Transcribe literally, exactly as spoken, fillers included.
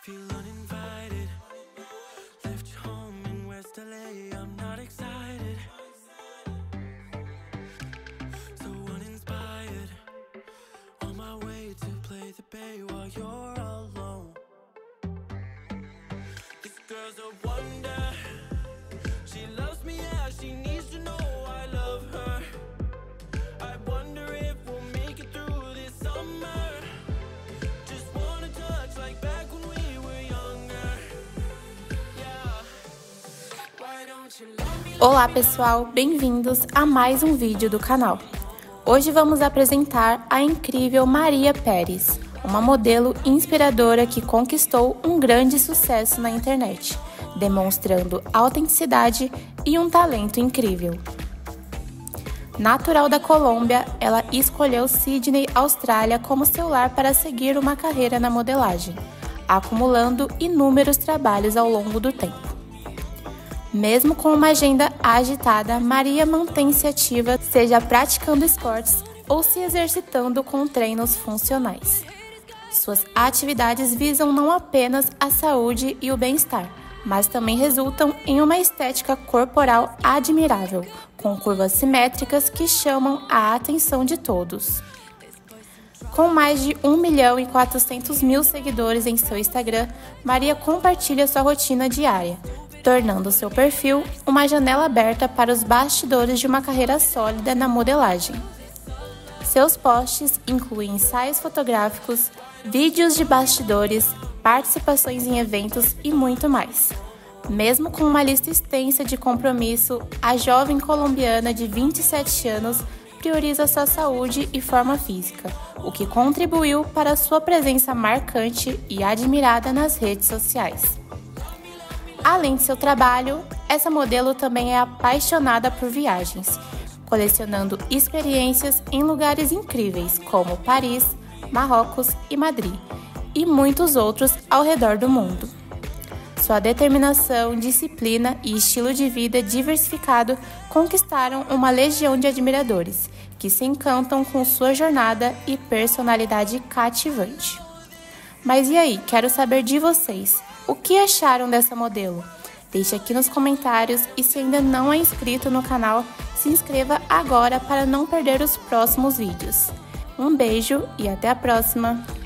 Feel uninvited. Left your home in West L A. I'm not excited. So uninspired. On my way to play the bay while you're alone. This girl's a wonder. She loves me, yeah, she needs to know I love her. I wonder if we'll make it through this summer. Just wanna touch like back when we were younger. Yeah. Why don't you let me... Olá pessoal, bem-vindos a mais um vídeo do canal. Hoje vamos apresentar a incrível Maria Pérez, uma modelo inspiradora que conquistou um grande sucesso na internet, demonstrando autenticidade e um talento incrível. Natural da Colômbia, ela escolheu Sydney, Austrália, como seu lar para seguir uma carreira na modelagem, acumulando inúmeros trabalhos ao longo do tempo. Mesmo com uma agenda agitada, Maria mantém-se ativa, seja praticando esportes ou se exercitando com treinos funcionais. Suas atividades visam não apenas a saúde e o bem-estar, mas também resultam em uma estética corporal admirável, com curvas simétricas que chamam a atenção de todos. Com mais de um milhão e quatrocentos mil seguidores em seu Instagram, Maria compartilha sua rotina diária, tornando seu perfil uma janela aberta para os bastidores de uma carreira sólida na modelagem. Seus posts incluem ensaios fotográficos, vídeos de bastidores, participações em eventos e muito mais. Mesmo com uma lista extensa de compromisso, a jovem colombiana de vinte e sete anos prioriza sua saúde e forma física, o que contribuiu para sua presença marcante e admirada nas redes sociais. Além de seu trabalho, essa modelo também é apaixonada por viagens, colecionando experiências em lugares incríveis como Paris, Marrocos e Madrid, e muitos outros ao redor do mundo. Sua determinação, disciplina e estilo de vida diversificado conquistaram uma legião de admiradores, que se encantam com sua jornada e personalidade cativante. Mas e aí, quero saber de vocês, o que acharam dessa modelo? Deixe aqui nos comentários e se ainda não é inscrito no canal, se inscreva agora para não perder os próximos vídeos. Um beijo e até a próxima!